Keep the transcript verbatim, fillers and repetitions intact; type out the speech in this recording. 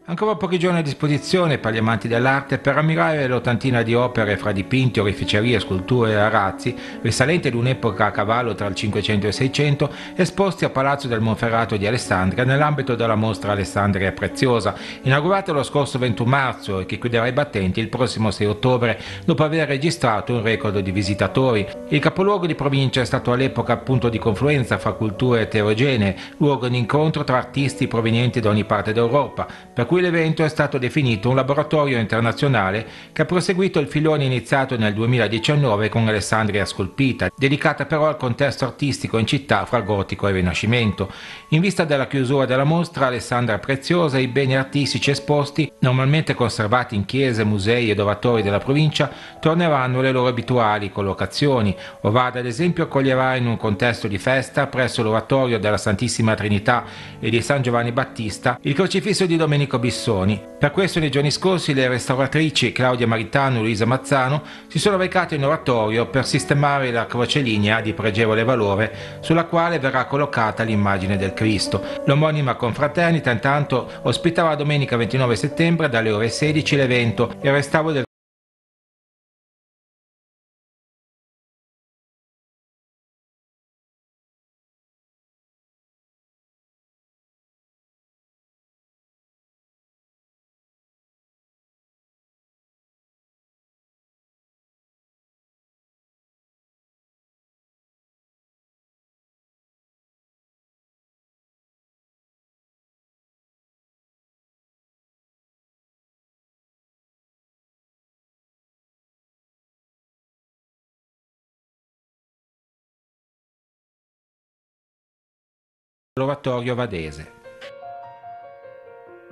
Ancora pochi giorni a disposizione per gli amanti dell'arte per ammirare l'ottantina di opere fra dipinti, oreficerie, sculture e arazzi, risalenti ad un'epoca a cavallo tra il Cinquecento e il Seicento, esposti a Palazzo del Monferrato di Alessandria nell'ambito della mostra Alessandria Preziosa, inaugurata lo scorso ventuno marzo e che chiuderà i battenti il prossimo sei ottobre, dopo aver registrato un record di visitatori. Il capoluogo di provincia è stato all'epoca punto di confluenza fra culture eterogenee, luogo di incontro tra artisti provenienti da ogni parte d'Europa, per cui l'evento è stato definito un laboratorio internazionale che ha proseguito il filone iniziato nel duemiladiciannove con Alessandria Scolpita, dedicata però al contesto artistico in città fra gotico e rinascimento. In vista della chiusura della mostra Alessandria Preziosa, i beni artistici esposti, normalmente conservati in chiese, musei ed oratori della provincia, torneranno alle loro abituali collocazioni. Ovada, ad esempio, accoglierà in un contesto di festa presso l'oratorio della Santissima Trinità e di San Giovanni Battista il crocifisso di Domenico Bissoni. Per questo nei giorni scorsi le restauratrici Claudia Maritano e Luisa Mazzano si sono recate in oratorio per sistemare la crocelinea di pregevole valore sulla quale verrà collocata l'immagine del Cristo. L'omonima confraternita intanto ospiterà domenica ventinove settembre dalle ore sedici l'evento Il restauro del l'oratorio vadese.